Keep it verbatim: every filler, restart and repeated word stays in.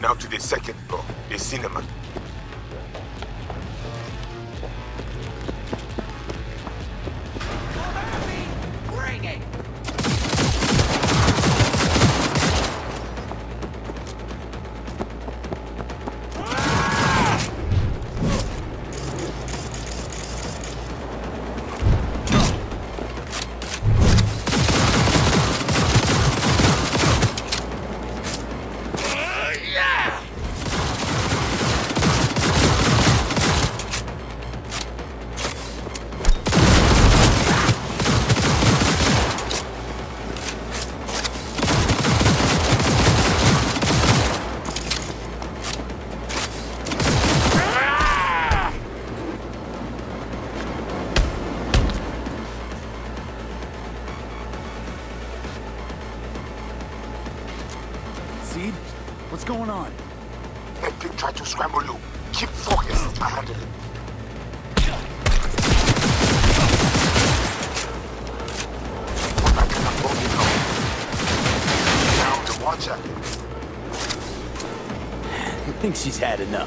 Now to the second floor, the cinema. Bring it! Seed? What's going on? Epic tried to scramble you. Keep focused. I handle it. What I cannot hold it long. Now the watcher. I think she's had enough.